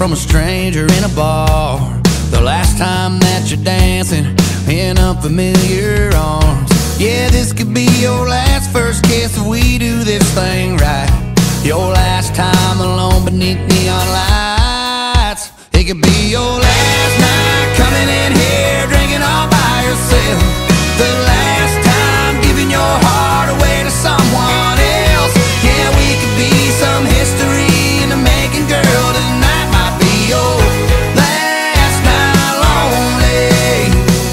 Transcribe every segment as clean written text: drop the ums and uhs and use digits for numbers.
from a stranger in a bar. The last time that you're dancing in unfamiliar arms. Yeah, this could be your last first kiss if we do this thing right. Your last time alone beneath neon lights. It could be your last night coming in here drinking all by yourself. The last time giving your heart away to someone else. Yeah, we could be some history in the making, girl. Tonight might be your last night lonely.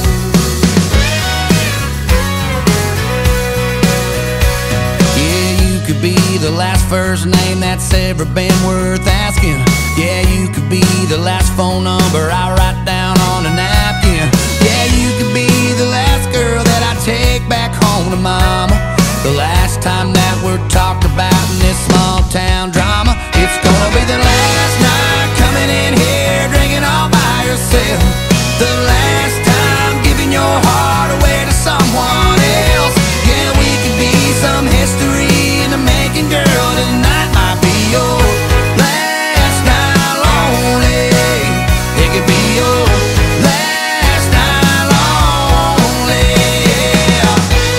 Yeah, you could be the last first name that's ever been worth asking. Yeah, you could be the last phone number I write down on a napkin. Yeah, you could be the last girl that I take back home to mama. The last time that we're talked about in this small town drama. It's gonna be the last night coming in here drinking all by yourself. The last time giving your heart away to someone else. Yeah, we could be some history in the making, girl. Tonight might be your last night lonely. It could be your last night lonely. Yeah.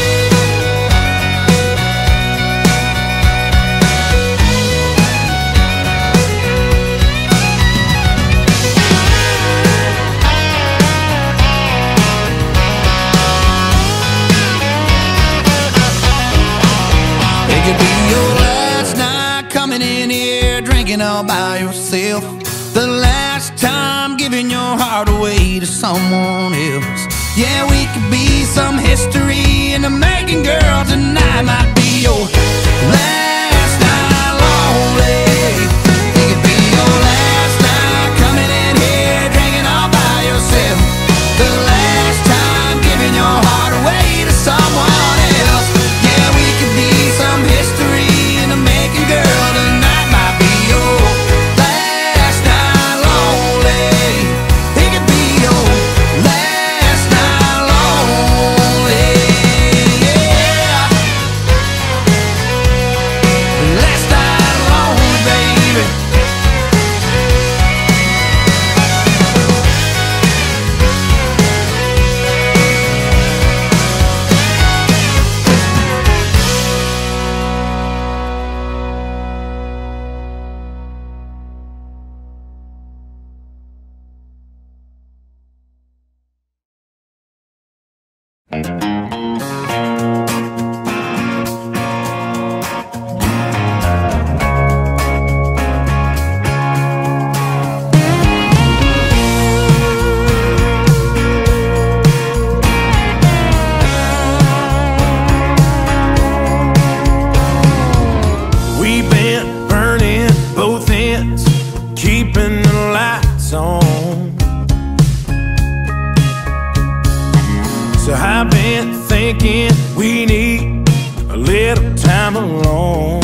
It could be your last night coming in here drinking all by yourself. The last time giving your heart away to someone else. Yeah, we could be some history in the making, girl. Tonight might be your last night lonely. It could be your last night coming in here drinking all by yourself. The last time giving your heart away to someone else. Yeah, we could be some history in the making, girl. Tonight might be your last night lonely. It could be your last night lonely. Yeah. Last night lonely, baby. We've been burning both ends, keeping the lights on. So I've been thinking we need a little time alone.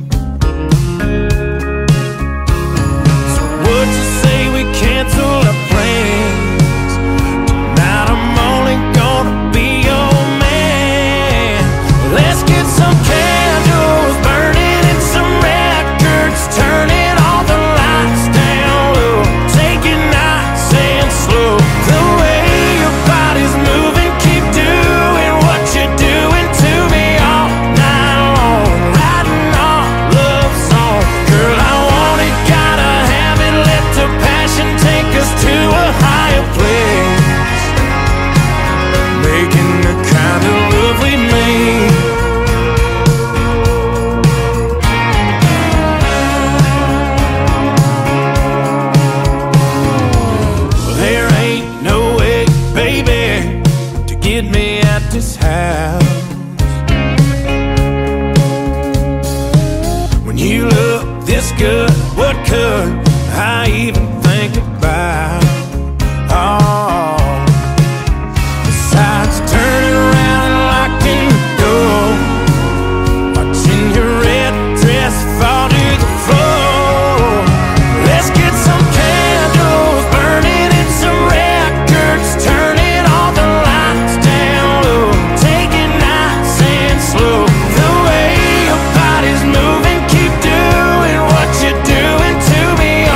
So would you say we cancel our plans? Tonight I'm only gonna be your man. Let's get some candles burning and some records, turning all the lights down low. Take it nice and slow. The way your body's moving, keep doing what you're doing to me all night long. Writing our love song. Girl, I want it, gotta have it. Let the passion take us to a higher place. Making the kind of love we made. There ain't no way, baby, to get me at this house. When you look this good, what could I even think about? Oh, besides turning around and locking the door, watching your red dress fall to the floor. Let's get some candles burning and some records, turning all the lights down low. Take it nice and slow. The way your body's moving, keep doing what you're doing to me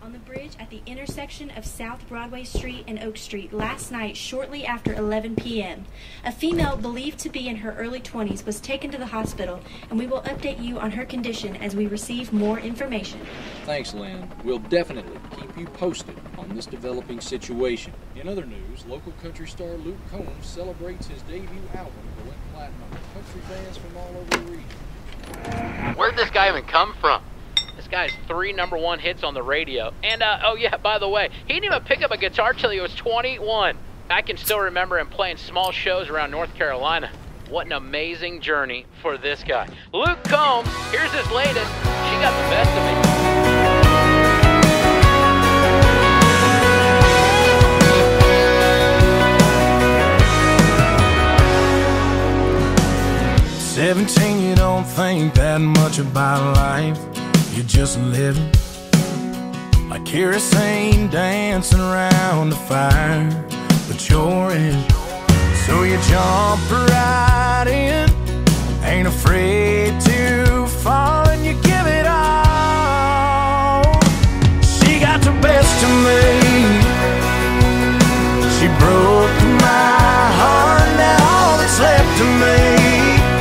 on the bridge at the intersection of South Broadway Street and Oak Street last night shortly after 11 p.m. A female believed to be in her early 20s was taken to the hospital, and we will update you on her condition as we receive more information. Thanks, Lynn. We'll definitely keep you posted on this developing situation. In other news, local country star Luke Combs celebrates his debut album that went platinum with country fans from all over the region. Where'd this guy even come from? This guy has 3 #1 hits on the radio. And, oh yeah, by the way, he didn't even pick up a guitar till he was 21. I can still remember him playing small shows around North Carolina. What an amazing journey for this guy. Luke Combs, here's his latest. She got the best of me. 17, you don't think that much about life. You're just living like kerosene dancing around the fire, but you're in. So you jump right in, ain't afraid to fall, and you give it all. She got the best of me. She broke my heart, now all that's left of me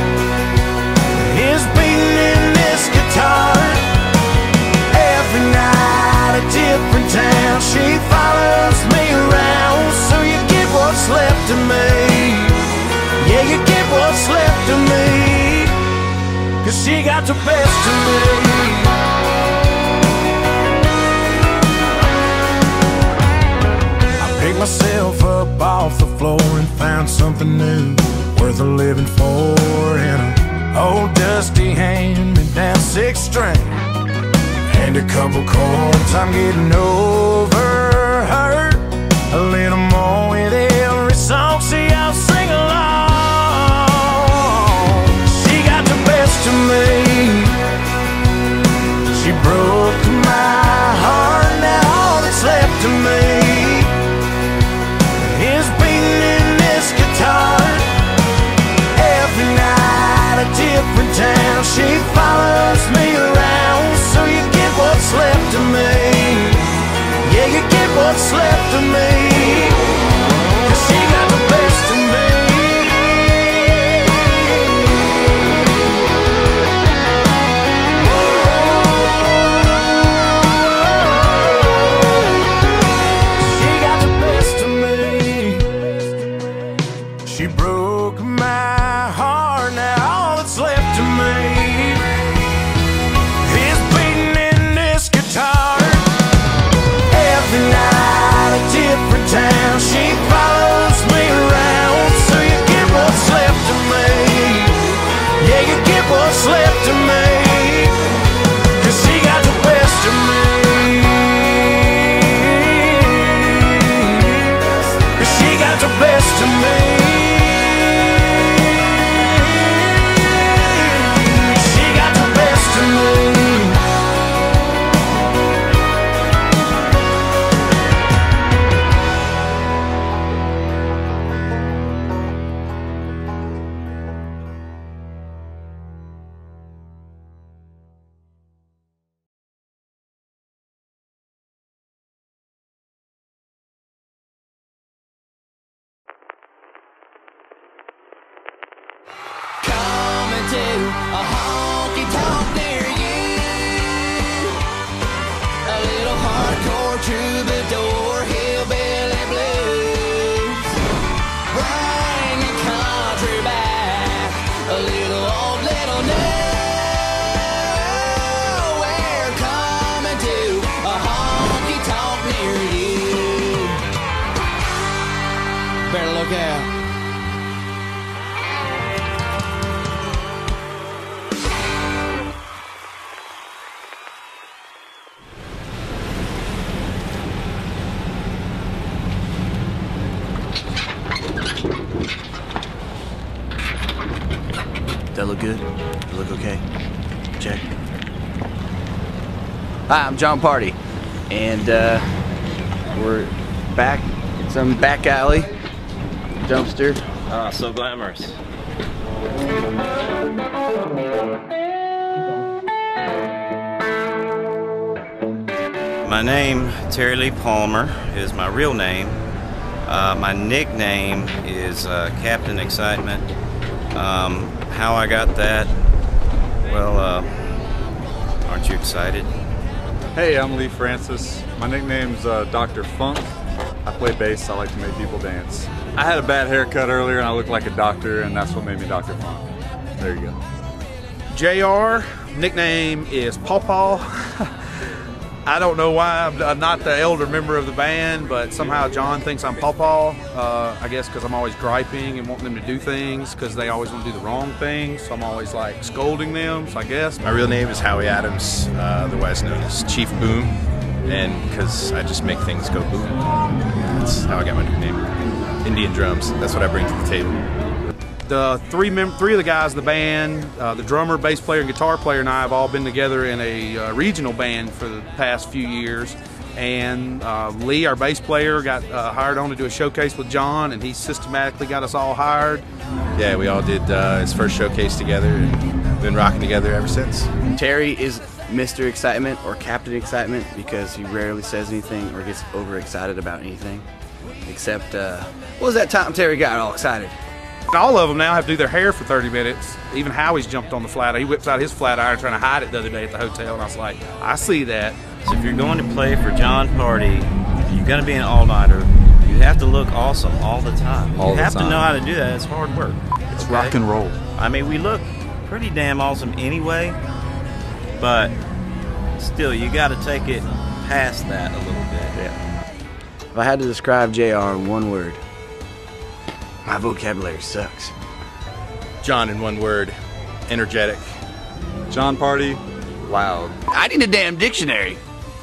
is beating in this guitar. Every night a different town, she follows me around. So you get what's left of me. Yeah, you get what's left of me, 'cause she got the best of me. I picked myself up off the floor and found something new, worth a living for, in a old dusty hand-me-down 6-string and a couple chords. I'm getting over her a little more with every song. See, I'll sing along. She got the best of me. She broke my heart, now all that's left of me is beating in this guitar. Every night a different town, she follows me around. So you get what's left of me. Yeah, you get what's left of me, 'cause she got the best of me. She got the best of me. She broke my heart, now all that's left of me is beating in this guitar. Every night a different town, she follows me around. So you get what's left of me. Yeah, you get what's left of me, 'cause she got the best of me. 'Cause she got the best of me. She got the best of me. Coming to a honky tonk near you. A little hardcore troubadour, hillbilly blues. Bring your country back. A little old, little new. We're coming to a honky tonk near you. Better look out. That look good? That look okay? Check. Hi, I'm John Party, and we're back in some back alley dumpster. Ah, so glamorous. My name, Terry Lee Palmer, is my real name. My nickname is Captain Excitement. How I got that? Well, aren't you excited? Hey, I'm Lee Francis. My nickname's Dr. Funk. I play bass. I like to make people dance. I had a bad haircut earlier and I looked like a doctor, and that's what made me Dr. Funk. There you go. JR, nickname is Paw Paw. I don't know why I'm not the elder member of the band, but somehow John thinks I'm Paw Paw. I guess because I'm always griping and wanting them to do things because they always want to do the wrong thing. So I'm always like scolding them, so I guess. My real name is Howie Adams, otherwise known as Chief Boom, and because I just make things go boom. That's how I got my nickname. Indian drums, that's what I bring to the table. The three of the guys in the band, the drummer, bass player, and guitar player and I have all been together in a regional band for the past few years. And Lee, our bass player, got hired on to do a showcase with John, and he systematically got us all hired. Yeah, we all did his first showcase together and been rocking together ever since. Terry is Mr. Excitement or Captain Excitement because he rarely says anything or gets overexcited about anything. Except, what was that time Terry got all excited? All of them now have to do their hair for 30 minutes. Even Howie's jumped on the flat iron. He whips out his flat iron trying to hide it the other day at the hotel, and I was like, I see that. So if you're going to play for Jon Pardi, you're going to be an all-nighter, you have to look awesome all the time. You have to know how to do that. It's hard work. It's rock and roll. I mean, we look pretty damn awesome anyway, but still, you got to take it past that a little bit. Yeah. If I had to describe JR in one word, my vocabulary sucks. John in one word, energetic. Jon Pardi, loud. I need a damn dictionary.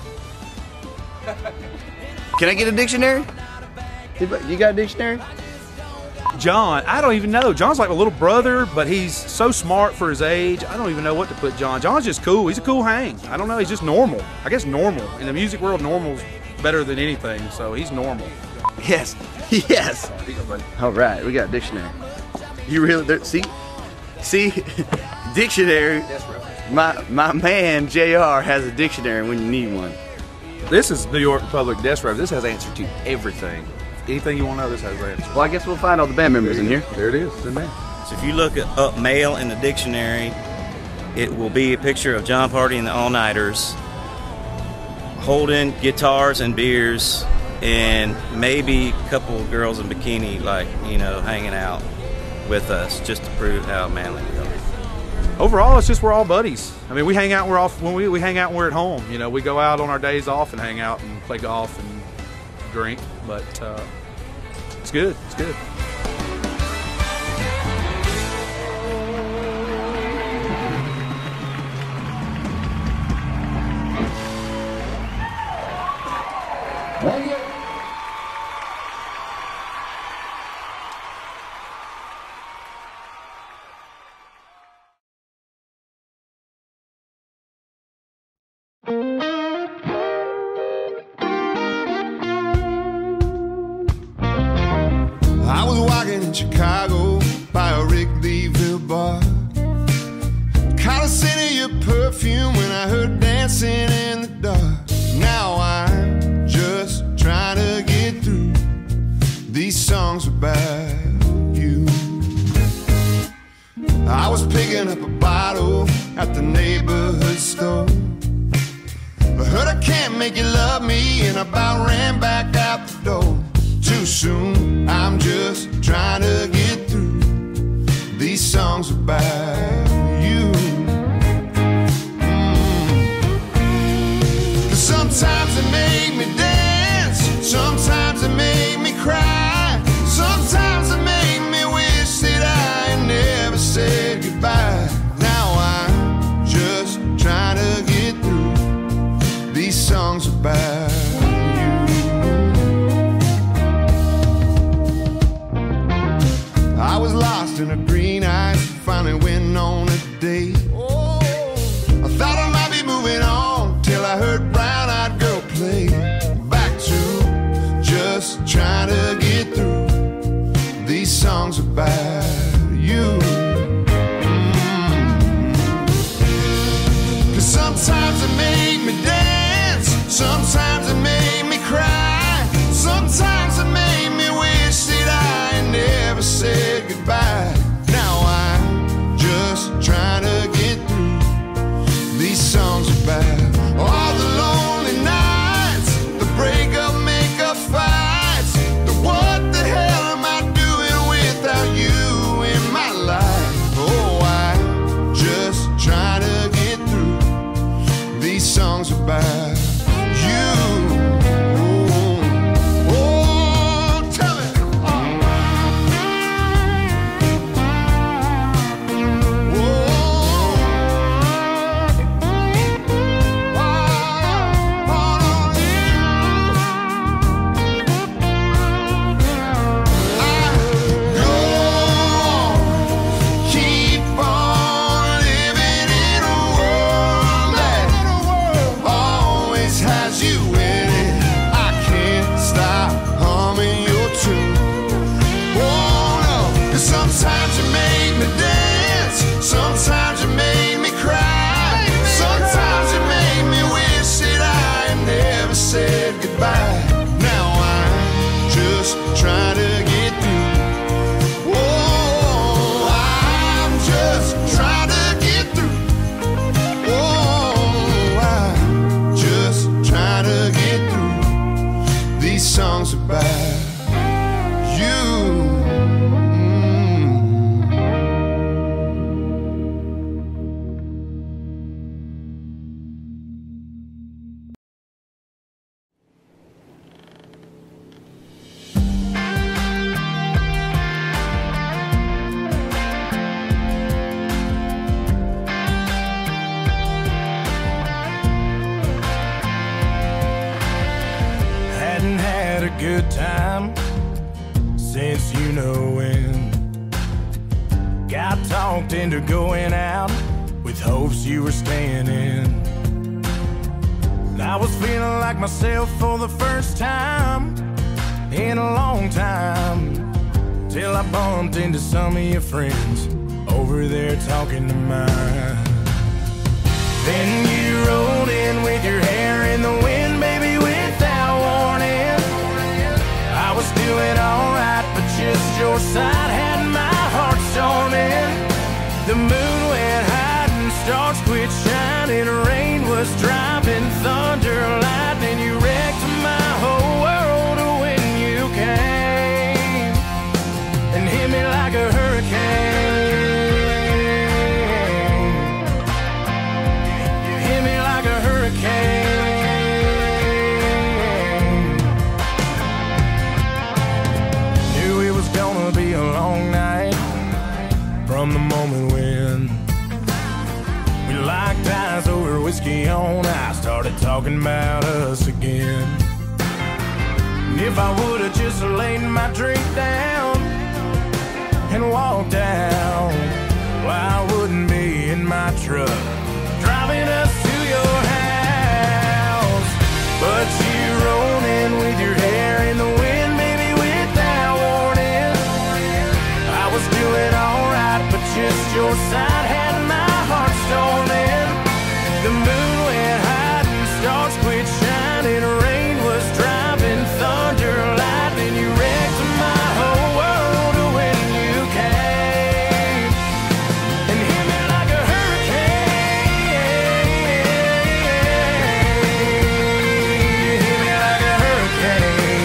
Can I get a dictionary? You got a dictionary? John, I don't even know. John's like a little brother, but he's so smart for his age. I don't even know what to put John. John's just cool. He's a cool hang. I don't know. He's just normal. I guess normal. In the music world, normal's better than anything, so he's normal. Yes. Yes. All right, we got a dictionary. You really see, dictionary. My man JR has a dictionary when you need one. This is New York Public Desk Rev. This has answer to everything. Anything you want to know, this has answers. Well, I guess we'll find all the band members in here. There it is. It's in there. So if you look up male in the dictionary, it will be a picture of Jon Pardi and the All-Nighters holding guitars and beers, and maybe a couple of girls in bikini, like, you know, hanging out with us just to prove how manly we are. Overall, it's just we're all buddies. I mean, we hang out. We hang out when we're at home. You know, we go out on our days off and hang out and play golf and drink. But it's good. It's good. I was walking in Chicago by a Wrigleyville bar. Caught a scent of your perfume when I heard dancing in the dark. Now I'm just trying to get through. These songs about you. I was picking up a bottle at the neighborhood store. I heard I can't make you love me, and I about ran back out the door. Too soon, I'm just trying to get through. These songs about you. 'Cause sometimes they make me dance, sometimes they make me cry, sometimes they make me wish that I had never said goodbye. Now I'm just trying to get through these songs about you. I was lost in a green ice, finally went on a date. I thought I might be moving on till I heard Brown-Eyed Girl play. Back to just trying to get through these songs about you. 'Cause sometimes they make me dance, Sometimes it made me cry. Sometimes it made me wish that I had never said goodbye. Now I'm just trying to get through these songs about all the lonely nights, the breakup, makeup fights, the what the hell am I doing without you in my life? Oh, I'm just trying to get through these songs about you. Oh, tell me. Sometimes you made me dance, sometimes you made me cry, sometimes you made me wish that I had never said goodbye. Now I'm just trying to get through. Oh, I'm just trying to get through. Oh, I'm just trying to get through these songs about you. Good time since you know when. Got talked into going out with hopes you were staying in. I was feeling like myself for the first time in a long time, till I bumped into some of your friends over there talking to mine. Then you rolled in with your hair in the wind, baby, without warning. I was doing alright, but just your side had my heart storming. The moon went high and stars quit shining. Rain was driving, thunder, lightning. You wrecked my whole world when you came and hit me like a hurricane. You hit me like a hurricane. Be a long night from the moment when we locked eyes over whiskey on ice, started talking about us again. And if I would've just laid my drink down and walked out, well, I wouldn't be in my truck driving us to your house. But you rolled in with your hair in the wind, baby, without warning. I was doing alright, but just your side had my heart storming. The moon went high and stars quit shining. Rain was driving, thunder, lightning. You wrecked my whole world when you came and hit me like a hurricane. Hit me like a hurricane.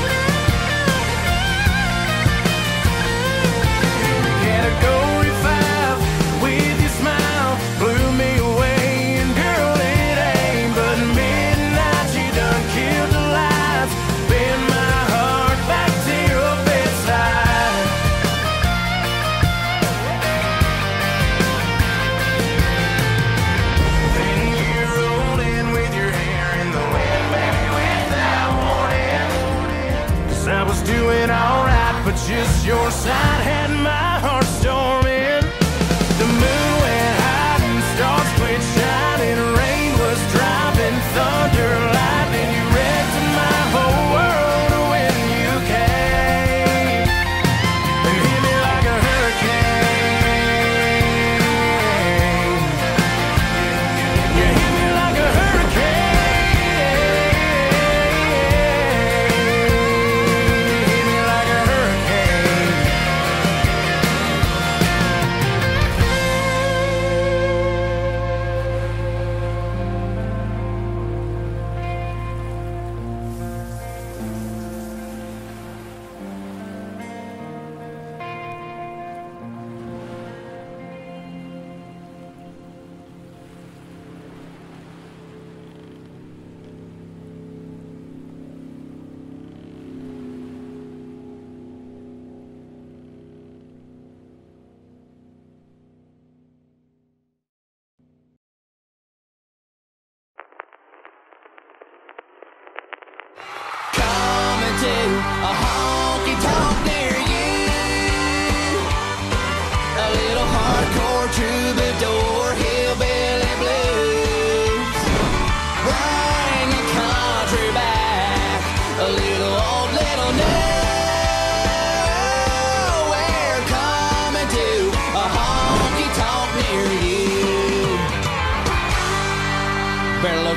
Category 5 with your smile blew me away, and girl, it ain't but midnight. You done killed the lights, bend my heart back to your bedside. Then you rolled in with your hair in the wind, baby, without warning. 'Cause I was doing alright, but just your side had my heart storming. The moon went high and stars quit shining. Rain was driving, thunder, lightning. You wrecked my whole world when you came and hit me like a hurricane. You hit me like a hurricane.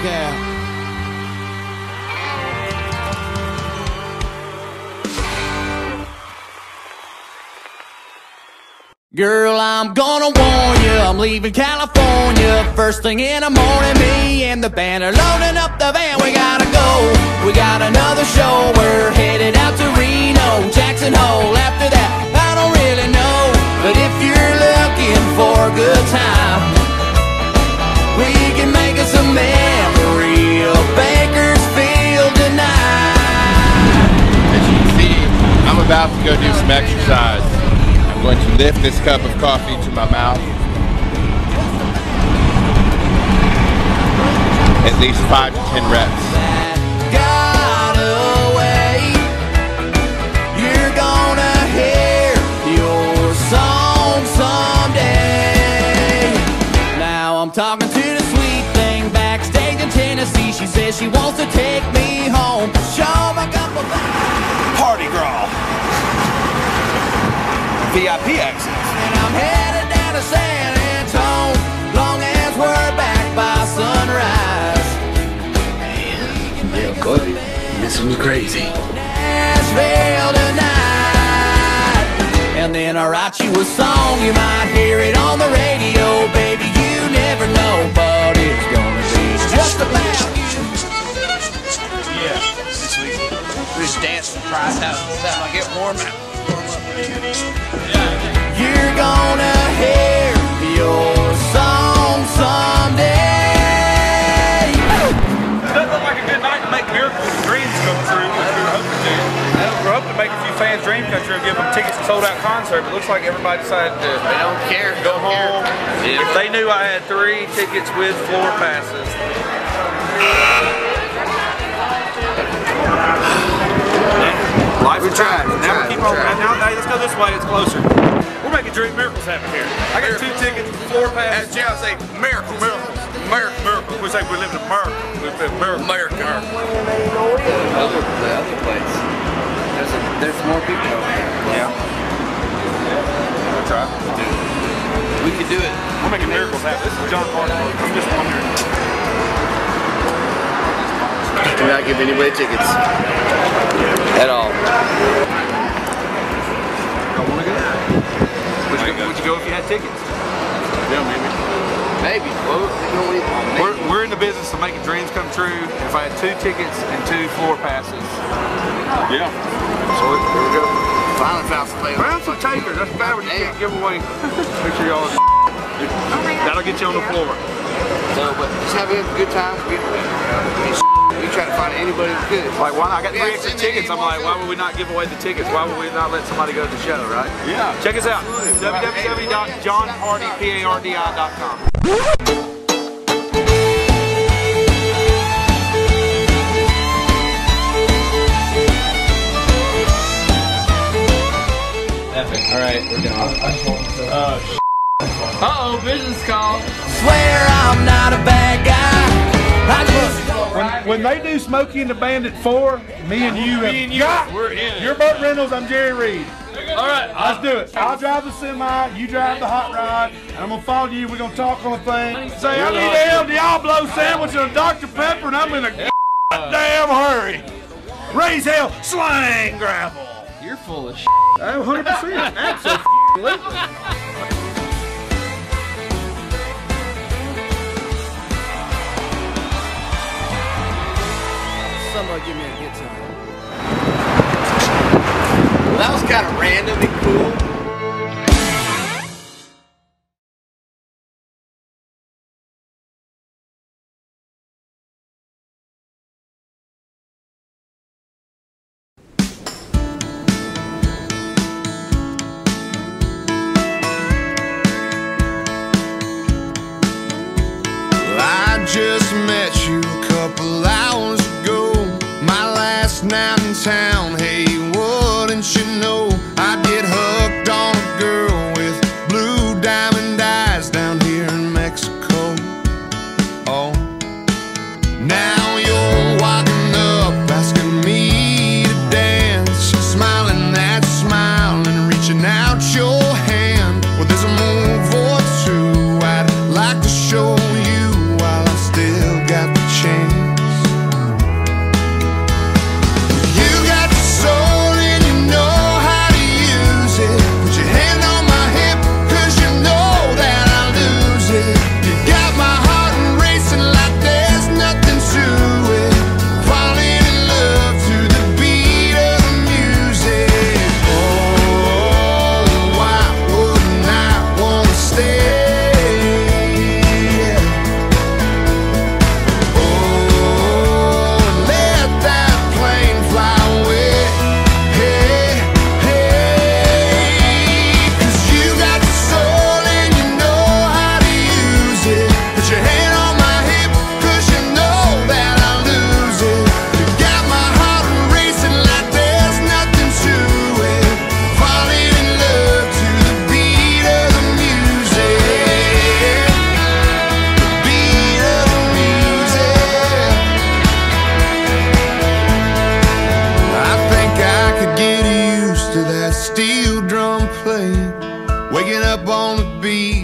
out. Girl, I'm gonna warn you, I'm leaving California first thing in the morning. Me and the band are loading up the van, we gotta go. We got another show, we're headed out to Reno, Jackson Hole. After that, I don't really know, but if you're looking for a good time, we can make us a memory of Bakersfield tonight. As you can see, I'm about to go do some exercise. I'm going to lift this cup of coffee to my mouth. At least 5 to 10 reps. Got away. You're gonna hear your song someday. Now I'm talking to the sweet thing backstage in Tennessee. She says she wants to take me home. Show my couple Party Gras. VIP access. and I'm headed down to San Antone, long as we're back by sunrise. Yeah, buddy. This one's crazy. Nashville tonight. And then I write you a song, you might hear it on the radio, baby, you never know, but it's gonna be just about you. Yeah, this week. We just dance and prize house all the time. I get warm out. You're gonna hear your song someday. Doesn't look like a good night to make miracles and dreams come true, which we were hoping to. We're hoping to make a few fans' dream come true and give them tickets to sold-out concert. But it looks like everybody decided to They don't care. go home. If they knew I had 3 tickets with floor passes. Life is trying. Now we keep on. Now, hey, let's go this way. It's closer. We're making dream miracles happen here. I got 2 tickets, floor passes. As John say, miracles. Miracles. Miracle. We say we live in America. We live in America. America. The other place. There's more people over there. Yeah. We'll try. We could do it. We're making miracles happen. This is John Party. I'm just wondering. Do not give anybody tickets. At all. Don't want to go? Would you go if you had tickets? Yeah, maybe. Maybe. Well, We're in the business of making dreams come true. If I had 2 tickets and 2 floor passes. Yeah. So here we go. finally found some players. Found some takers. That's bad when you can't give away. Make sure y'all. That'll get you on the floor. So, but just have a good time. We try to find anybody who could. Like, why not? I got 3 extra tickets. I'm like, why would we not give away the tickets? Why would we not let somebody go to the show, right? Yeah. Check us out. www.johnpartypardi.com. All right, we're going. Uh-oh, business call. Swear I'm not a bad guy. I just When they do Smokey and the Bandit 4, me and you we're in. You're Burt Reynolds, I'm Jerry Reed. All right, Let's do it. I'll drive the semi, you drive the hot rod, and I'm gonna follow you. We're gonna talk on the thing. Say, I need a El Diablo sandwich and a Dr. Pepper, and I'm in a damn hurry. Raise hell, slang gravel. You're full of shit. 100%. Absolutely. Somebody give me a guitar. Well, that was kind of random and cool. I just met you a couple hours ago. My last night in town, hey, wouldn't you know I'd get hooked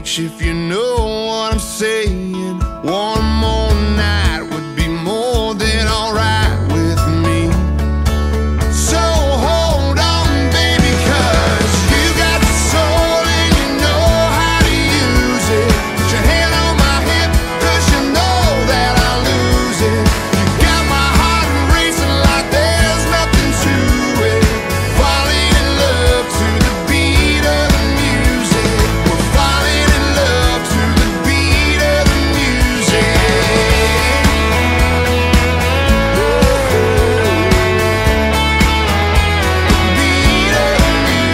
beach, if you know what I'm saying. One more night would be more than alright with me. So hold on, baby, 'cause you got the soul and you know how to use it. Put your hand on my hip, 'cause you know that I'll lose it. You got my heart racing like there's nothing to it. Falling in love to the beat of the music. We're falling in love to the beat of the music. Beat of the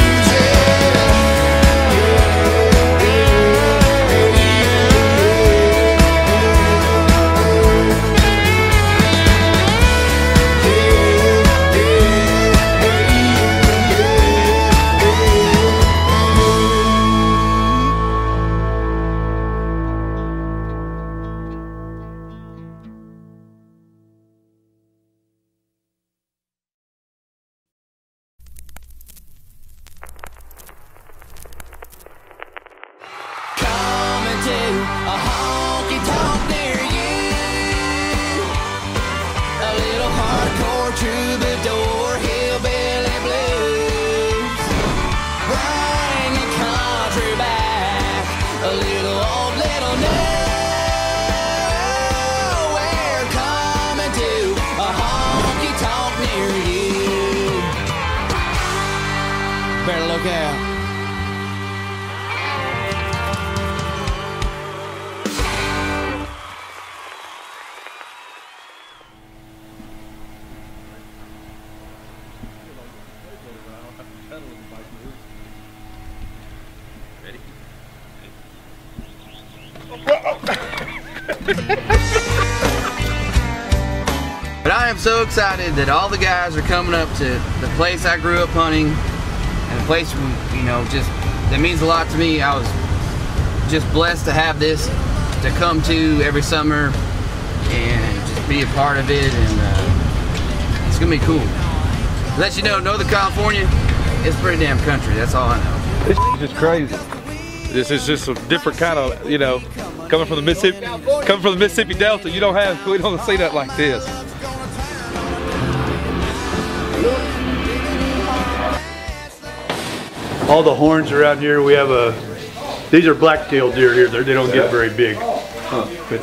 coming to a honky tonk near you. A little hardcore troubadour, hillbilly blues. Bring the country back, a little old, little new. We're coming to a honky tonk near you. Better look out. But I am so excited that all the guys are coming up to the place I grew up hunting, and a place, you know, just that means a lot to me. I was just blessed to have this to come to every summer and just be a part of it, and it's gonna be cool. Let you know, Northern California, it's pretty damn country. That's all I know. It's just crazy. This is just a different kind of, you know, coming from the Mississippi Delta. We don't see that like this. All the horns around here, we have these are black-tailed deer here. They don't get very big. But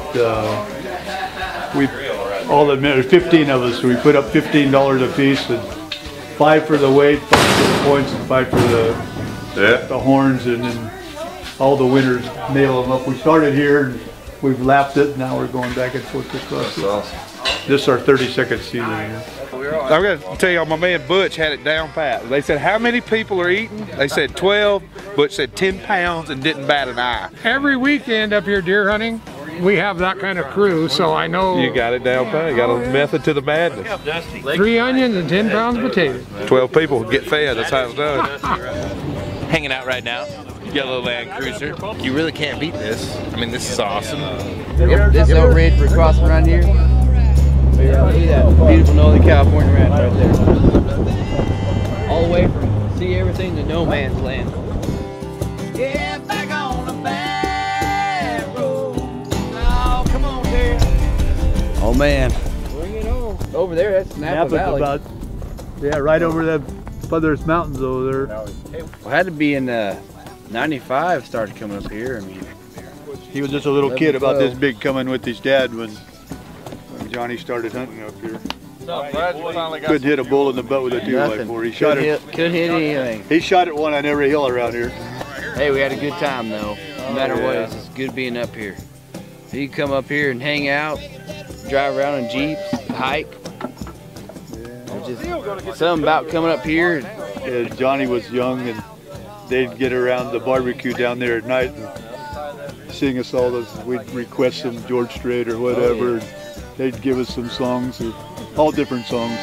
there's 15 of us, so we put up $15 a piece, and 5 for the weight, 5 for the points, and 5 for the horns, and then all the winners nail them up. We started here, and we've lapped it. Now we're going back and forth across it. Awesome. This is our 32nd season here. I'm going to tell y'all, my man Butch had it down pat. They said, how many people are eating? They said 12. Butch said 10 pounds and didn't bat an eye. Every weekend up here deer hunting, we have that kind of crew, so I know. You got it down pat. You got a method to the madness. 3 onions and 10 pounds of potatoes. 12 people get fed. That's how it's done. Hanging out right now. Yellow Land Cruiser. You really can't beat this. I mean, this is awesome. Yep, this is Old Ridge we're crossing around here. Look at that beautiful Northern California ranch right there. All the way from see everything to no man's land. Get back on the back road. Oh, come on, dear. Oh man. Bring it on. Over there, that's Napa Valley. Right over the farthest mountains over there. Well, had to be in 95 started coming up here. I mean, he was just a little kid about this big coming with his dad when Johnny started hunting up here. Couldn't hit a bull in the butt with a 2x4. He shot it. Couldn't hit anything. He shot at one on every hill around here. Hey, we had a good time though. No matter what, it's good being up here. So you can come up here and hang out, drive around in Jeeps, hike. There's just something about coming up here. Yeah, Johnny was young, and they'd get around the barbecue down there at night and sing us all those. We'd request some George Strait or whatever. And they'd give us some songs, or all different songs.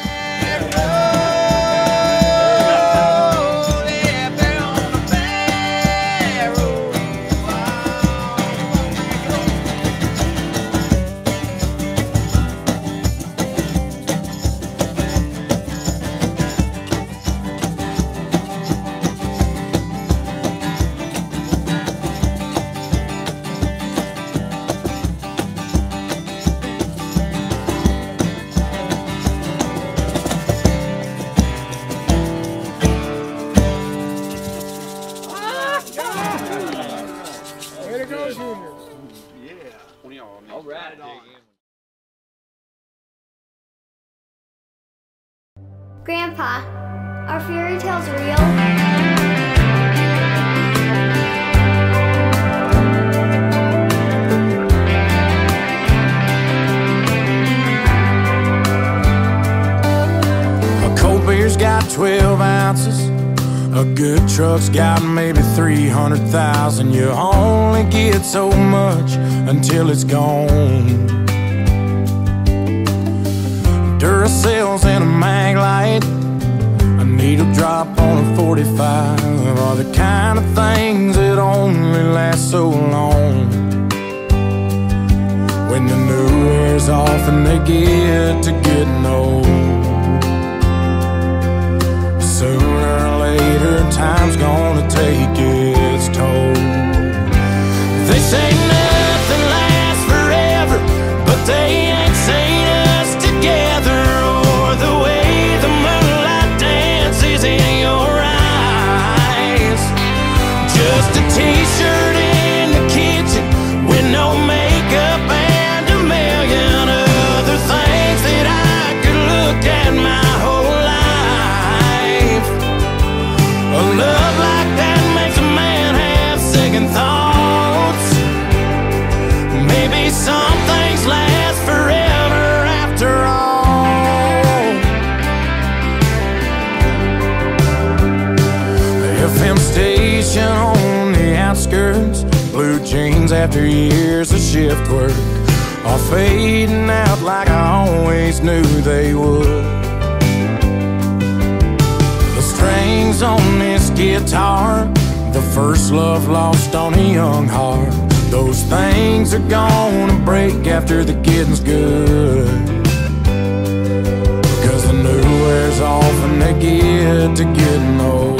All right. Grandpa, are fairy tales real? A cold beer's got 12 ounces. A good truck's got maybe 300,000. You only get so much until it's gone. Duracell's in a mag light, a needle drop on a 45 are the kind of things that only last so long. When the new wears off and they get to getting old, sooner or later time's gonna take its toll. They say nothing lasts forever, but they ain't seen us together, or the way the moonlight dances in your eyes. Just a t-shirt in the kitchen with no makeup and a million other things that I could look at my whole life. A love like that makes a man have second thoughts. Maybe some things last forever after all. The FM station on the outskirts, blue jeans after years of shift work are fading out like I always knew they would. The strings on this guitar, the first love lost on a young heart, those things are gonna break after the getting's good. Because the new wears off and they get to getting old.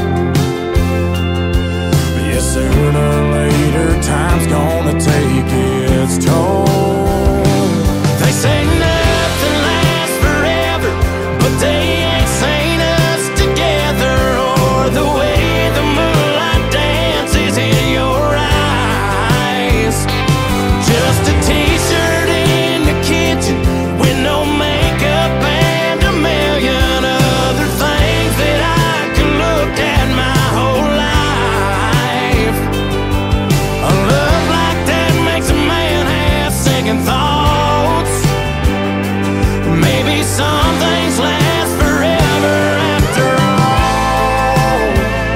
But yeah, sooner or later time's gonna take its toll. They say nothing lasts forever, but they ain't seen us together, or the way the moonlight dances in your eyes. Just a t-shirt in the kitchen with no makeup and a million other things that I can look at my whole life. A love like that makes a man have second thoughts. Maybe some things last forever after all.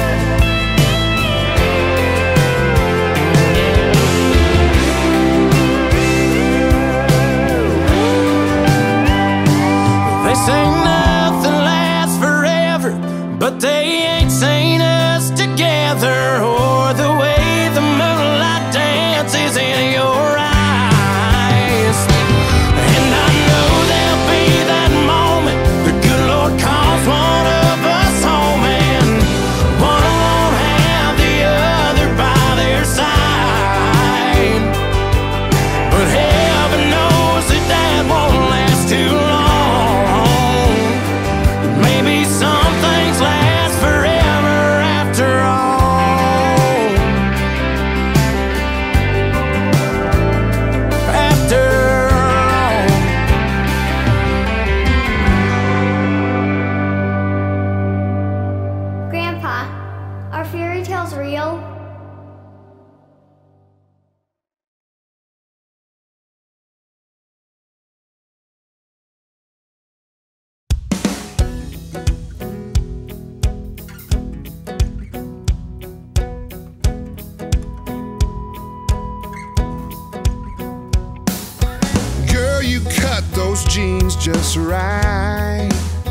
They say nothing lasts forever, but they ain't seen us together, or the way the moonlight dances in your eyes. And I know there'll be that moment the good Lord calls one of us home, and one won't have the other by their side. But heaven knows that that won't last too long. Maybe some things last forever after all. After all. Grandpa, are fairy tales real? Girl, you cut those jeans just right.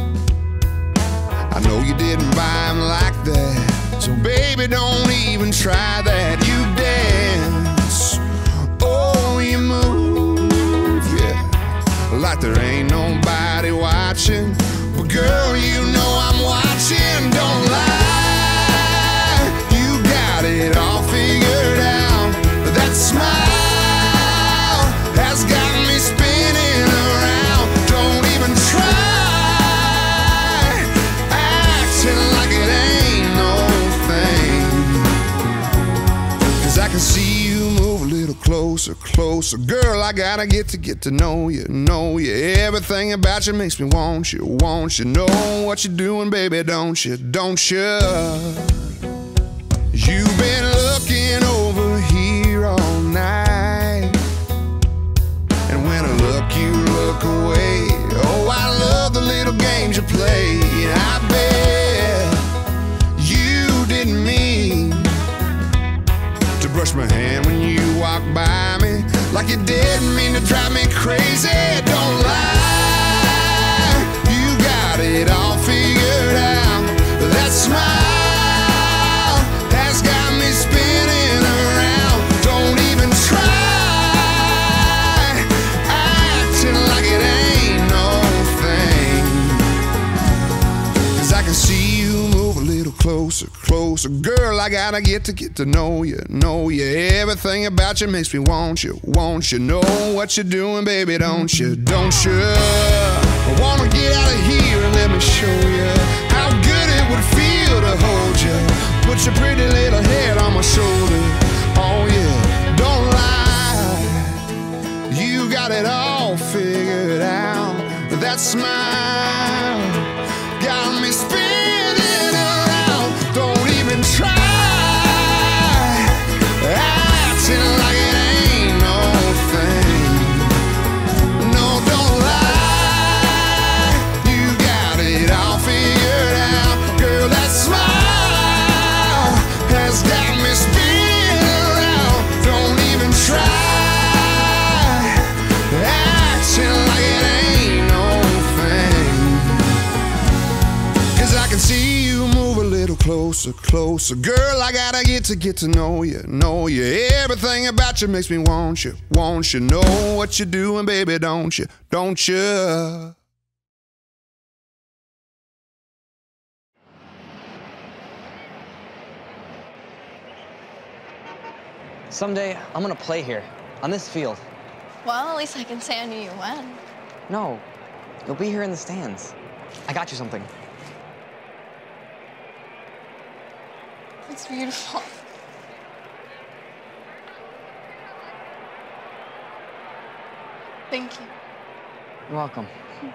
I know you didn't buy them like that, so baby, don't even try that. You dance, oh, you move, yeah, like there ain't nobody watching. But girl, you know I'm watching, don't lie. You got it all figured out. That smile has got me spinning around. Don't even try acting like it ain't no thing. closer. Girl, I gotta get to know you, know you. Everything about you makes me want you, want you. Know what you're doing, baby, don't you, don't you? You've been looking over here all night, and when I look, you look away. Oh, I love the little games you play. I bet you didn't mean to brush my hand when you walked by me, like you didn't mean to drive me crazy. Don't lie, you got it all figured out. That smile has got me spinning around. Don't even try acting like it ain't no thing, 'cause I can see you move a little closer, closer. Girl, I gotta get to know you, know you. Everything about you makes me want you, want you. Know what you're doing, baby, don't you, don't you? I wanna get out of here and let me show you how good it would feel to hold you. Put your pretty little head on my shoulder. Oh yeah, don't lie, you got it all figured out. That smile got me spinning around. Don't even try acting like it ain't no thing. No, don't lie, you got it all figured out. Girl, that smile has got me spinning around. Don't even try acting like it ain't no thing, 'cause I can see you move a little closer, closer. Girl, I gotta get to know you, know you. Everything about you makes me want you, want you. Know what you're doing, baby, don't you, don't you? Someday, I'm gonna play here, on this field. Well, at least I can say I knew you when. No, you'll be here in the stands. I got you something. It's beautiful. Thank you. You're welcome.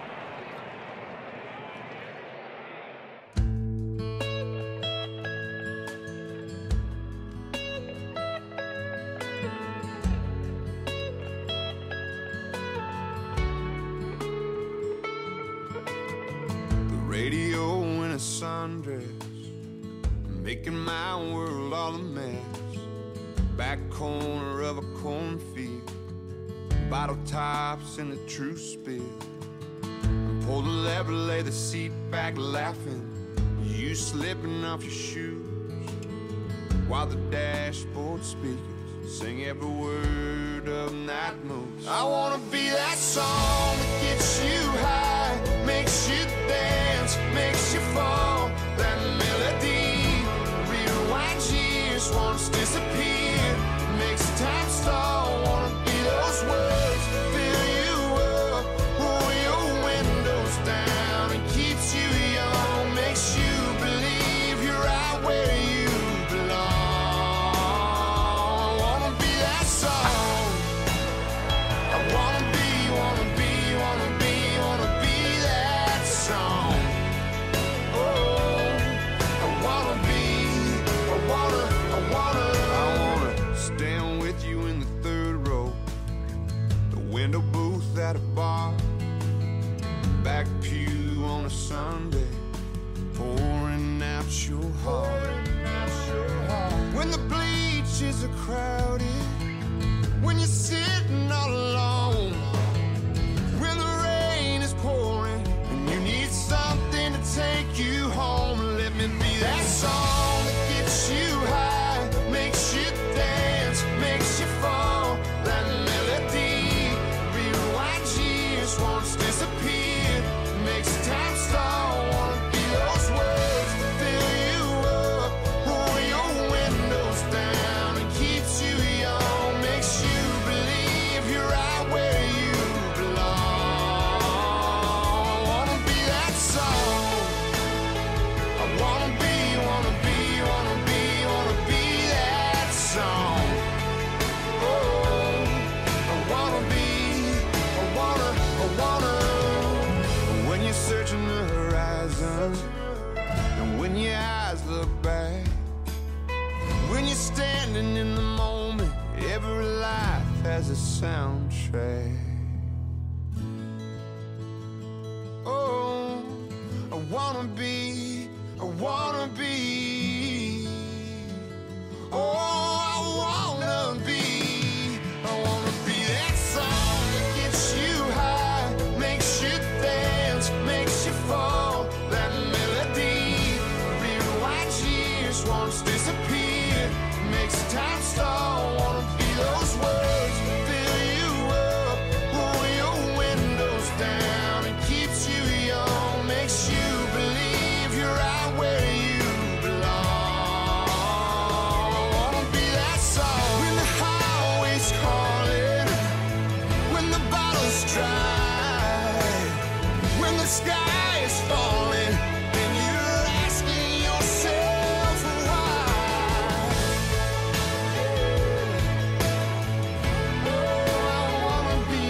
Radio in a sundress, making my world all a mess. Back corner of a cornfield, bottle tops in the true spill. Pull the lever, lay the seat back laughing, you slipping off your shoes, while the dashboard speakers sing every word of Night Moves. I wanna be that song that gets you high, makes you dance, makes you fall. That melody rewinds years, once disappeared, makes time stall. Wanna be those words, fill you up, roll your windows down, and keeps you young, makes you believe you're right where you belong. I wanna be that song. I wanna be that song. Oh, I wanna stand with you in the third row, the window booth at a bar, back pew on a Sunday, pouring out your heart. When the bleachers are crowded, when you're sitting all alone, when the rain is pouring and you need something to take you home, let me be that song that gets you high, makes you dance, makes you fall. That melody rewinds years, once disappeared, makes time stall. Wanna be those words, fill you up, roll your windows down, and keeps you young, makes you believe you're right where you standing in the moment. Every life has a soundtrack. Oh, I wanna be, I wanna be. Oh, I wanna be that song that gets you high, makes you dance, makes you fall. That melody rewinds years, once disappear, makes time stall. Wanna be those words that fill you up, roll your windows down, and keeps you young, makes you believe you're right where you belong. I wanna be that song when the highway's calling, when the bottle's dry, when the sky is falling, and you're asking yourself why. Oh, I wanna be,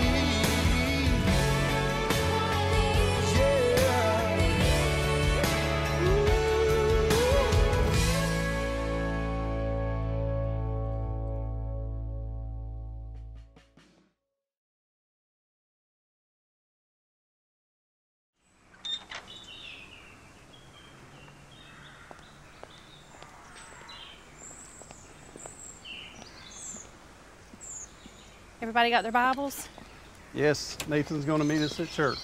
Everybody got their Bibles? Yes, Nathan's going to meet us at church.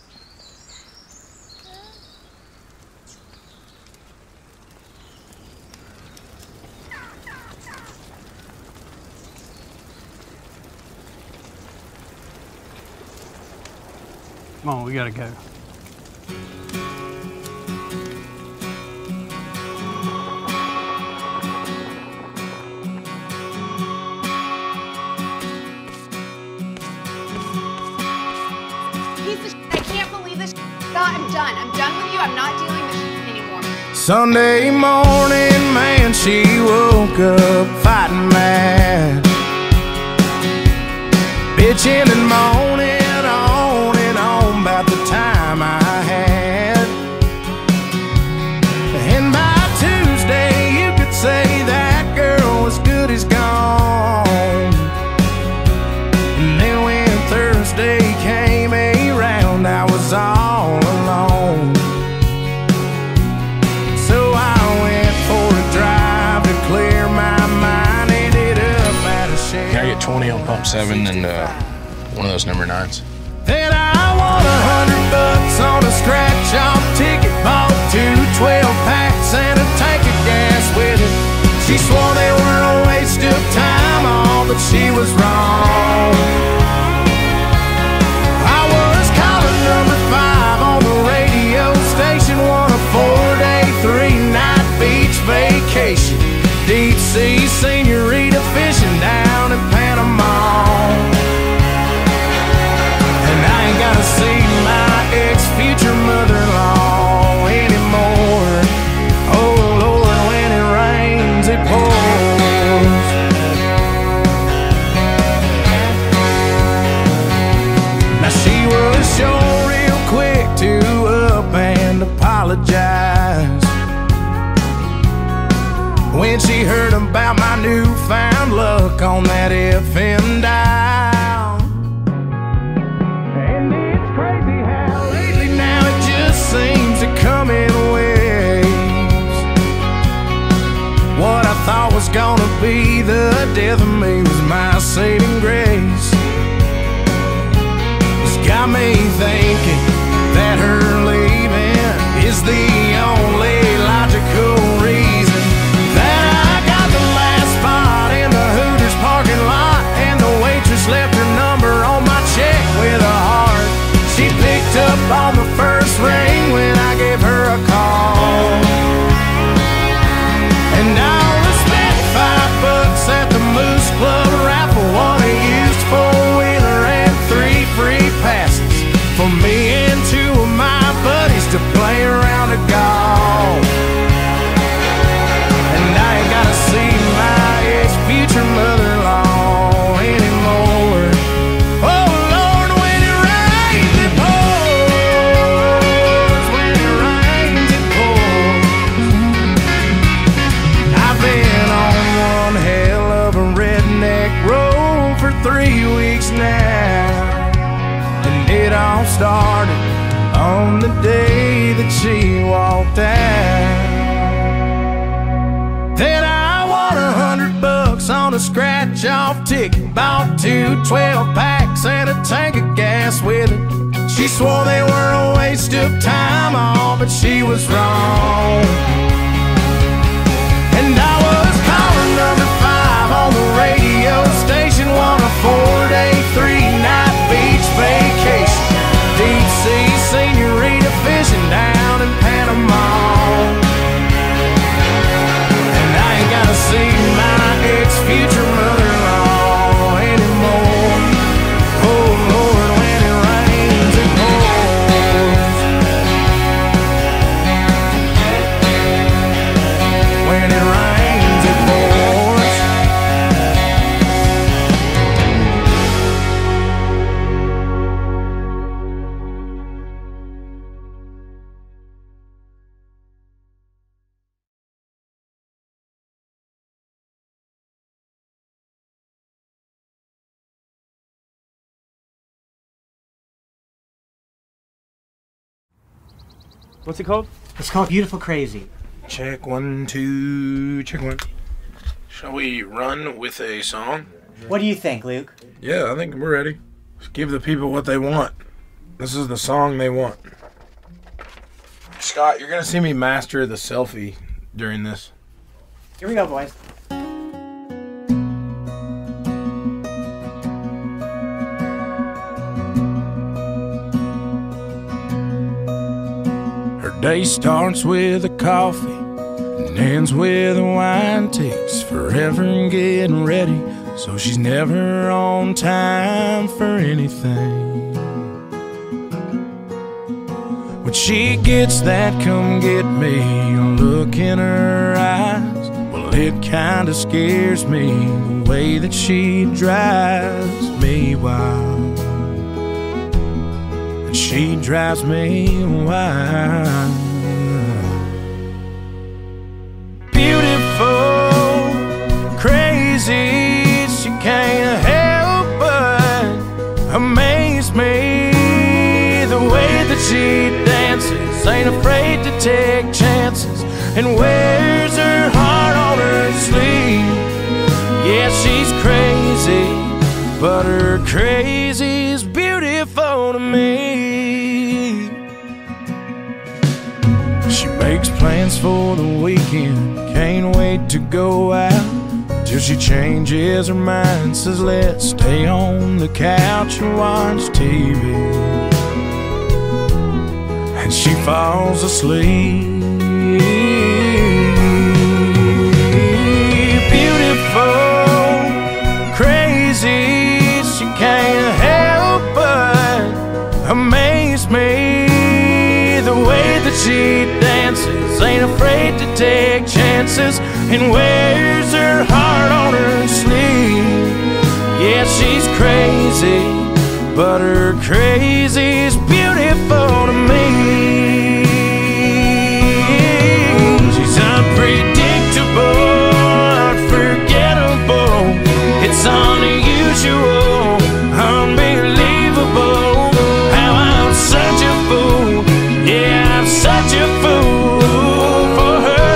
Come on, we gotta go. Piece of shit. I can't believe this shit. I'm done. I'm done with you. I'm not dealing with this shit anymore. Sunday morning, man, she woke up fighting mad, bitching and moaning on and on about the time I had. And by Tuesday, you could say that girl was good as gone. And then when Thursday came around, I was all alone. So I went for a drive to clear my mind, ended up at a shed. Can I get 20 on pump 7 and one of those number 9s? Then I won $100 on a scratch-off ticket, bought 2 12-packs and a tank of gas with it. She swore they were a waste of time, all but she was wrong. I was calling number 5 on the radio station, won a 4-day, 3-night beach vacation, deep sea senorita fishing down in Panama. Gotta see my ex-future mother-in-law anymore. Oh Lord, when it rains, it pours. Now she was sure real quick to up and apologize when she heard about my newfound luck on that FM dial. Seems to come in waves. What I thought was gonna be the death of me was my saving grace. It's got me thinking that her leaving is the only logical reason that I got the last spot in the Hooters parking lot, and the waitress left her number on my check with a heart. She picked up on the first ring when I gave her a call. And I'll spent $5 at the Moose Club raffle, won a used 4-wheeler and 3 free passes for me and 2 of my buddies to play around a golf. started on the day that she walked out. Then I won $100 on a scratch-off ticket, bought 2 12-packs and a tank of gas with it. She swore they were a waste of time, all but she was wrong. And I was caller number 5 on the radio station, won a 4-day, 3-night beach vacation, deep sea senorita fishing down in Panama. And I ain't gotta see my ex-future mother-in-law anymore. Oh Lord, when it rains it pours. When it rains it pours. What's it called? It's called Beautiful Crazy. Check 1, 2, check 1. Shall we run with a song? What do you think, Luke? Yeah, I think we're ready. Let's give the people what they want. This is the song they want. Scott, you're gonna see me master the selfie during this. Here we go, boys. Day starts with a coffee and ends with a wine. Takes forever in getting ready, so she's never on time for anything. When she gets that come get me look in her eyes, well, it kinda scares me the way that she drives me wild. She drives me wild. Beautiful, crazy, she can't help but amaze me. The way that she dances, ain't afraid to take chances, and wears her heart on her sleeve. Yeah, she's crazy, but her crazy's beautiful to me. She makes plans for the weekend, can't wait to go out, till she changes her mind, says let's stay on the couch and watch TV. And she falls asleep. Beautiful, crazy, she can't help but amaze me. The way that she dances, ain't afraid to take chances, and wears her heart on her sleeve. Yeah, she's crazy, but her crazy's beautiful to me. She's unpredictable, unforgettable, it's unusual, unbelievable, how I'm such a fool. Yeah, I'm such a fool for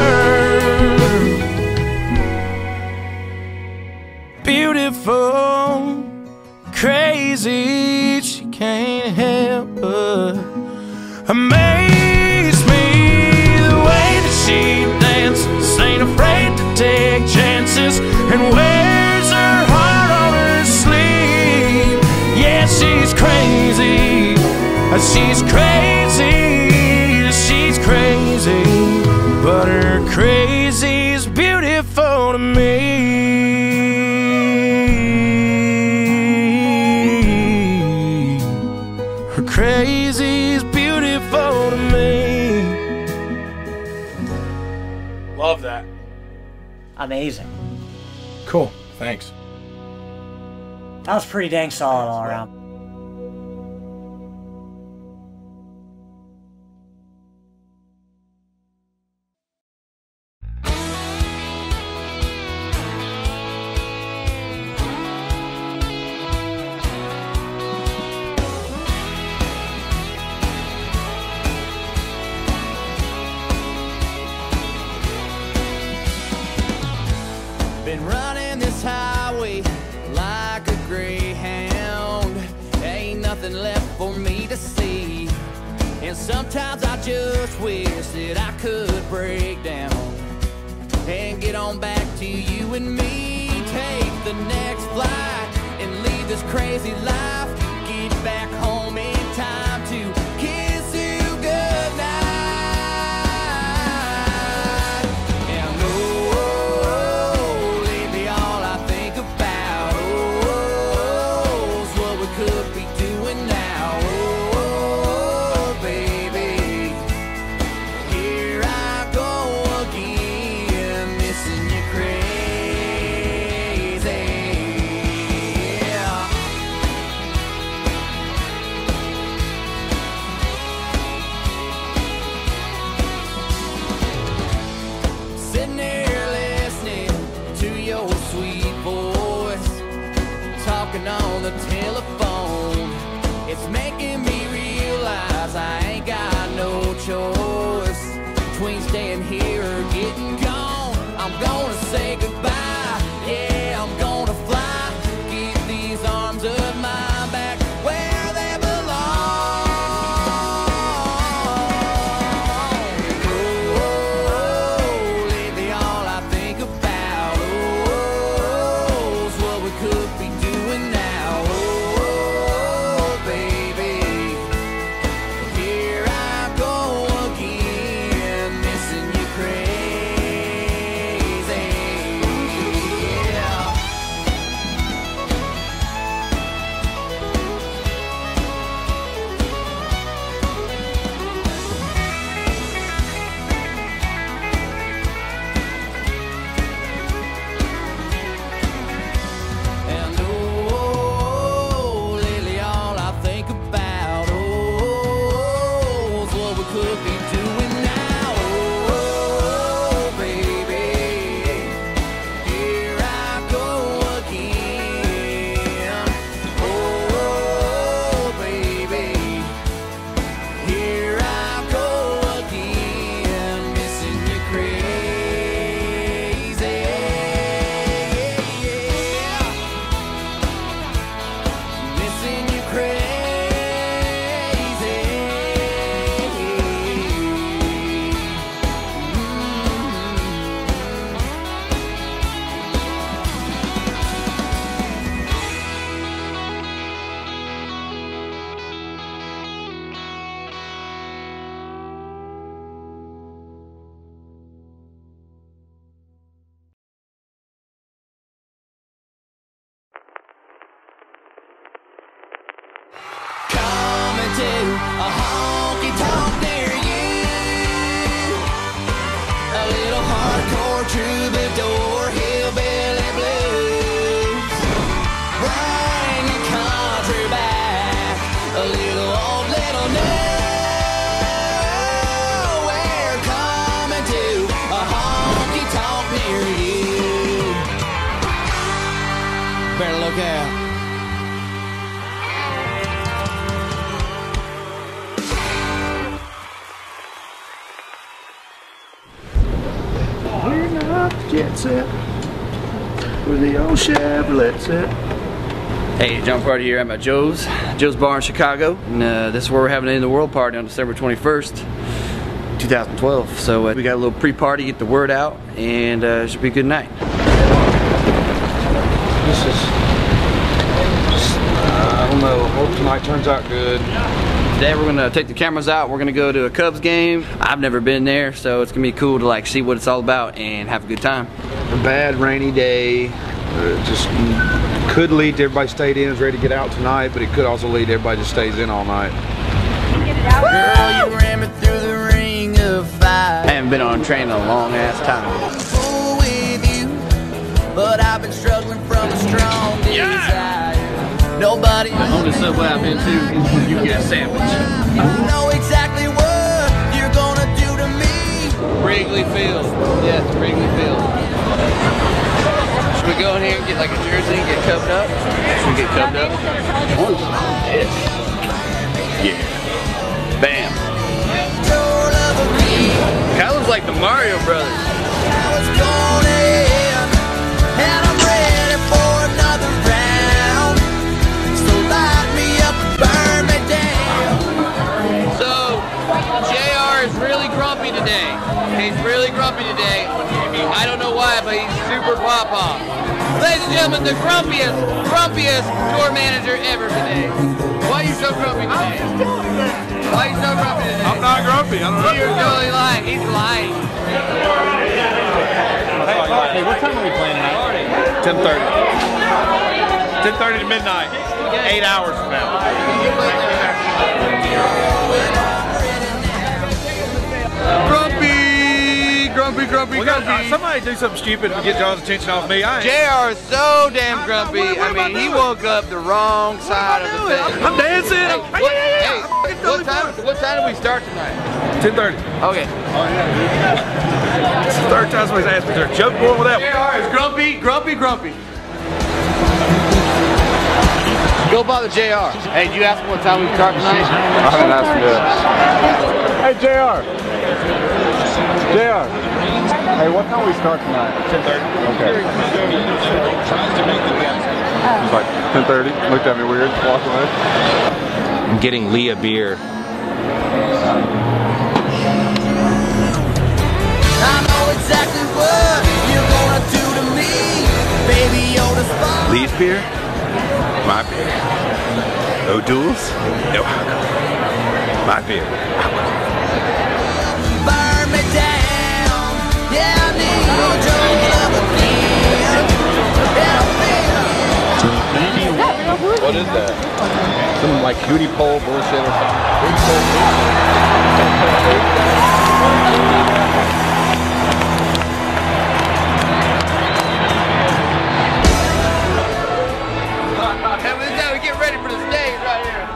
her. Beautiful, crazy, she can't help but amaze me. The way that she dances, ain't afraid to take chances, and wears her heart on her sleeve. Yeah, she's crazy, she's crazy, she's crazy, but her crazy's beautiful to me. Her crazy's beautiful to me. Love that. Amazing. Cool, thanks. That was pretty dang solid all around. Been running this highway like a greyhound. Ain't nothing left for me to see. And sometimes I just wish that I could break down and get on back to you and me. Take the next flight and leave this crazy life. Get back home in time to kiss you goodnight. And oh, lately all I think about, oh, is what we could be doing now. Oh, baby, here I go again, missing you crazy. Yeah. Sitting here listening to your sweet voice, talking on the telephone. It's making me realize I ain't got no choice between staying here or getting gone. I'm gonna say goodbye, yeah, I'm gonna fly. Get these arms of mine back where they belong. Oh, lately all I think about, oh, is what we could be doing now. Oh, baby, here I go again, missing you crazy. Yeah. And oh, lately all I think about, oh, is what we could be doing now. Oh, baby, here I go again. Oh, baby, here I go again, missing you crazy. Yeah. Missing you crazy. Coming to a honky tonk near you, a little hardcore troubadour hillbilly blues, bring your country back, a little old little new. We're coming to a honky tonk near you. Better look out. We're not the jet set. We're the old Chevrolet set. Hey, John Party here. I'm at Joe's Bar in Chicago, and this is where we're having an End of the World party on December 21st, 2012. So we got a little pre-party, get the word out, and it should be a good night. This is, I don't know, hope tonight turns out good. Today we're gonna take the cameras out. We're gonna go to a Cubs game. I've never been there, so it's gonna be cool to like see what it's all about and have a good time. A bad rainy day, just could lead to everybody stayed in, is ready to get out tonight, but it could also lead to everybody just stays in all night. Girl, you ran me through the ring of fire. I haven't been on a train in a long ass time. Fool with you, but I've been struggling from a strong desire. Nobody The only Subway I've been to, you get a sandwich. know exactly what you're gonna do to me. Wrigley Field. Yes, Wrigley Field. Should we go in here and get like a jersey and get cupped up? Should we get cupped up? Yes. Yeah. Bam. Kind of looks like the Mario Brothers. How it's gonna end, I don't know why, but he's super pop-off. Ladies and gentlemen, the grumpiest tour manager ever today. Why are you so grumpy today? Why are you so grumpy today? I'm not grumpy. I don't know. You're totally lying. He's lying. Hey, what time are we playing tonight? 10:30. 10:30 to midnight. 8 hours from now. Grumpy. Somebody do something stupid to get John's attention off me. JR is so damn grumpy. I mean, he woke up the wrong side of the bed. I'm dancing. Hey, what time do we start tonight? 10:30. Okay. It's the third time somebody's asked me. Is there a joke going with that? JR is grumpy. Go bother JR. Hey, did you ask him what time we start tonight? I haven't asked him yet. Hey, JR. Hey, what time we start tonight? 10:30. Okay. He's like, 10:30. Looked at me weird, walked away. I'm getting Lee a beer. I know exactly what you're gonna do to me. Baby, you're the spot. Lee's beer? My beer. No duels? No alcohol. My beer. Burn me down. Yeah, I need your love again. What is that? Some like cutie pole bullshit or something. Get ready for the stage right here.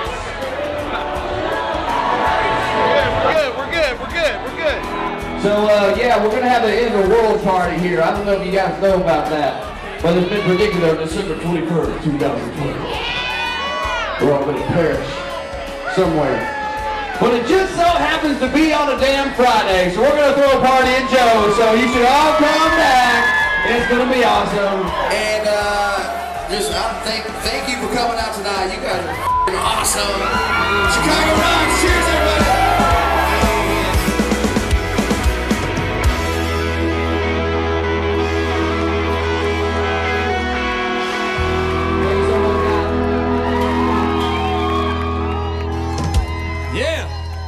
We're good. So, yeah, we're going to have an end of the world party here. I don't know if you guys know about that, but it's been predicted on December 21st, 2020. We're all going to perish somewhere. But it just so happens to be on a damn Friday, so we're going to throw a party in Joe, so you should all come back. It's going to be awesome. And, just thank you for coming out tonight. You guys are awesome. Chicago rocks. Cheers, everybody. Yeah.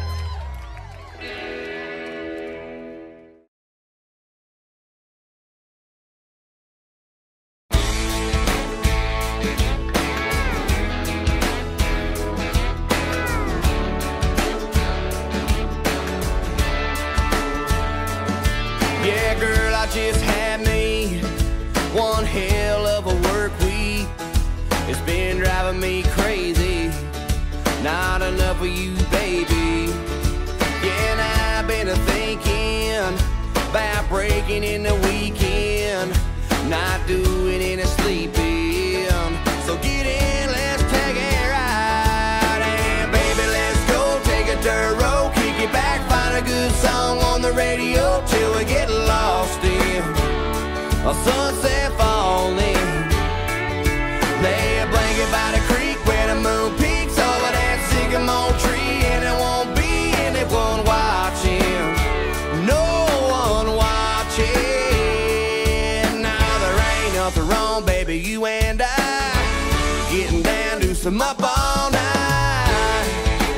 Yeah, girl, I just had me one hell of a work week. It's been driving me crazy. Not enough of you, baby. Yeah, and I've been thinking about breaking in the weekend, not doing any sleeping. So get in, let's take a ride, and baby, let's go take a dirt road, kick it back, find a good song on the radio till we get lost in a sunset falling. Lay a blanket by the creek where the moon peaks over that sycamore tree, and there won't be anyone watching, no one watching. Now there ain't nothing wrong, baby, you and I getting down to some up all night.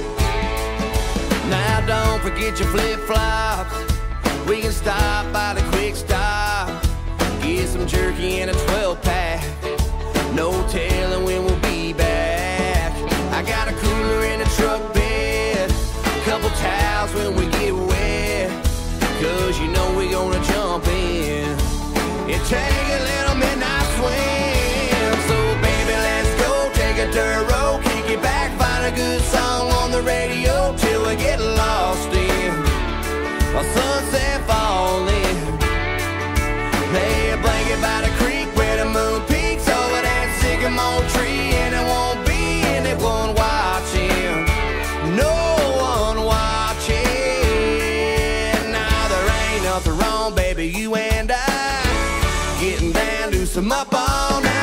Now don't forget your flip-flops. We can stop by the quick stop, get some jerky and a 12-pack. No telling when we'll be back. I got a cooler in the truck bed, couple towels when we get wet, 'cause you know we gonna jump in and take a little midnight swim. So baby, let's go take a dirt road, kick it back, find a good song on the radio till we get lost in a sunset falling. Lay a blanket by the creek where the moon peaks over that sycamore tree, and there won't be anyone watching, no one watching. Now there ain't nothing wrong, baby, you and I getting down to some up all night.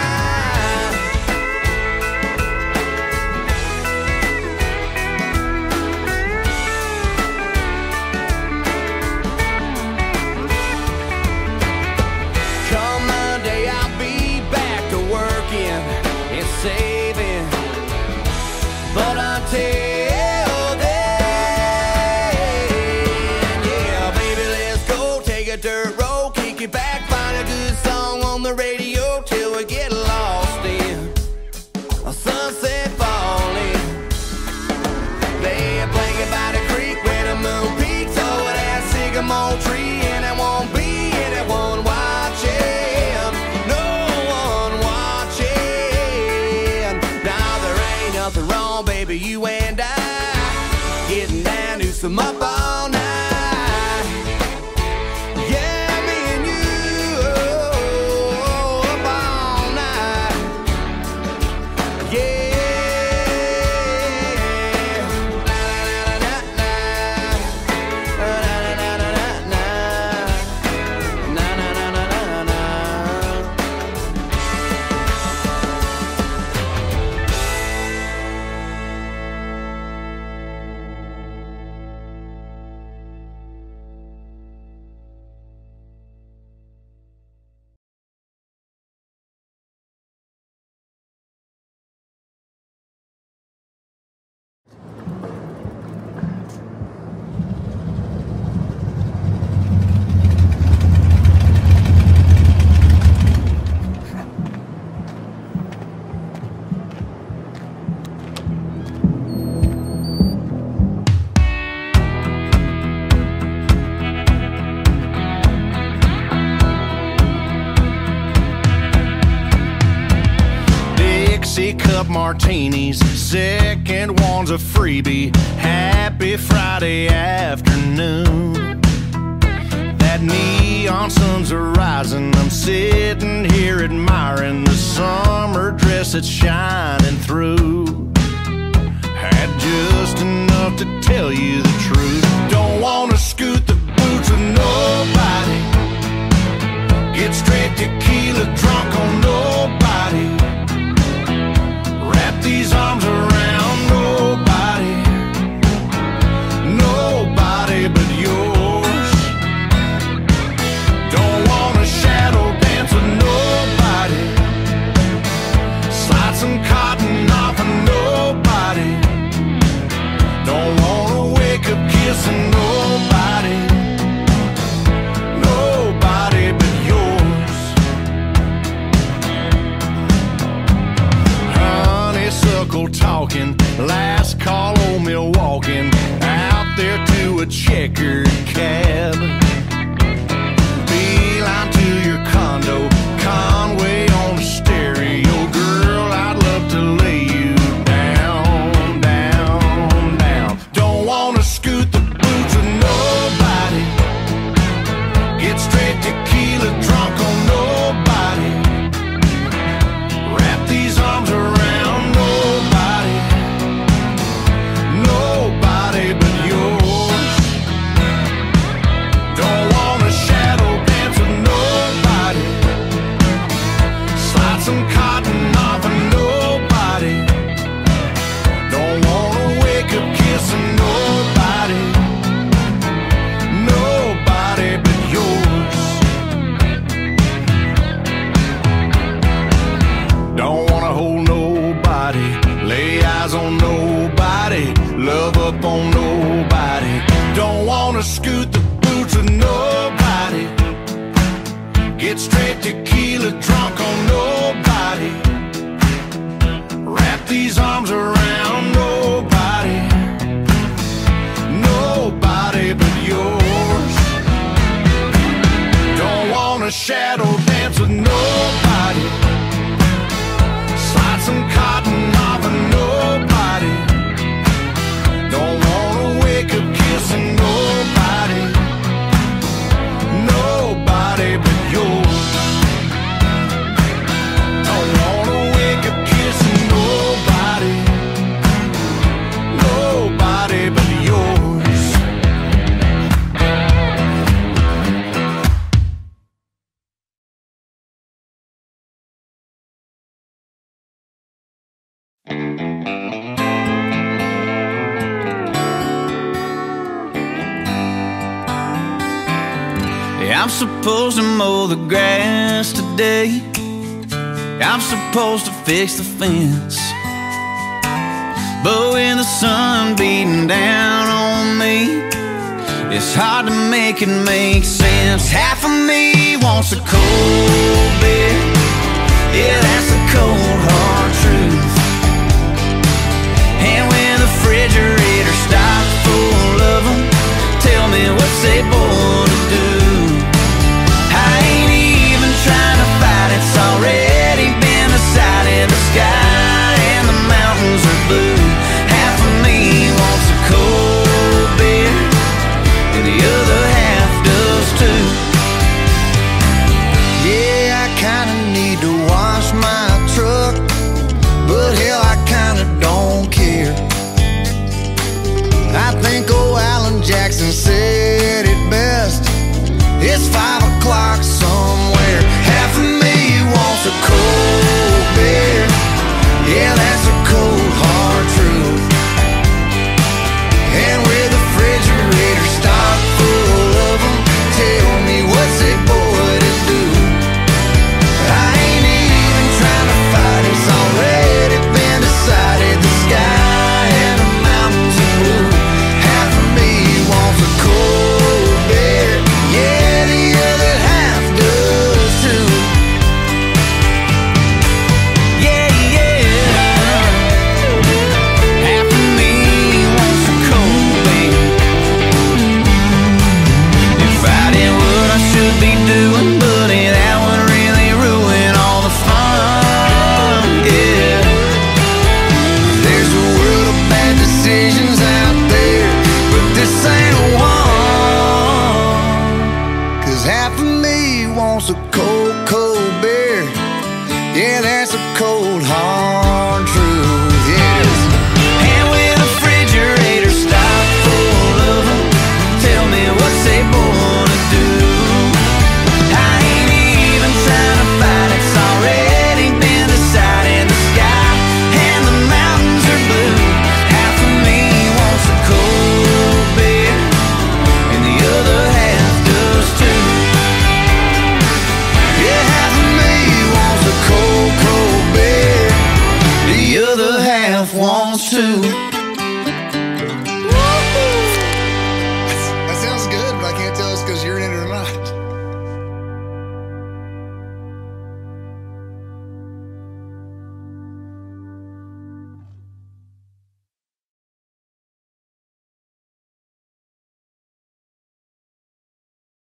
cup martinis, second one's a freebie. Happy Friday afternoon. That neon sun's are rising. I'm sitting here admiring the summer dress that's shining through. Had just enough to tell you the truth. Don't wanna scoot the boots of nobody. Get straight tequila drunk on nobody. Wrap these arms around nobody. Nobody but yours. Don't wanna shadow dance with nobody. Slide some cotton off of nobody. Don't wanna wake up kissing nobody. Nobody but yours. Honeysuckle talking, last call old Milwaukee. Out there to a checkered cab. Beeline to your condo, Conway on the stereo. Girl, I'd love to lay you down, down, down. Don't wanna scoot the boots with nobody. Get straight tequila drunk on nobody. Wrap these arms around nobody. Nobody but yours. Don't wanna shadow dance with nobody. Slide some cotton off of nobody. Don't wanna wake up kissing nobody. Nobody but yours. Don't wanna hold nobody. Lay eyes on nobody. Love up on nobody. Don't wanna scoot the boots with nobody. Get straight tequila drunk on nobody. Wrap these arms around nobody. Nobody but yours. Don't wanna shadow dance with nobody. Slide some cotton off of nobody. Don't wanna wake up kissing nobody. Nobody but yours. Don't wanna wake up kissing nobody. Nobody but yours. I'm supposed to mow the grass today. I'm supposed to fix the fence. But when the sun beating down on me, it's hard to make it make sense. Half of me wants a cold beer. Yeah, that's the cold hard truth. And when the refrigerator stops full of them, tell me what's they born to do. I ain't even trying to fight, it's already been decided. The sky and the mountains are blue. Half of me wants a cold beer, and the other half does too. Yeah. wants a cold, cold beer. Yeah, that's a cold, hard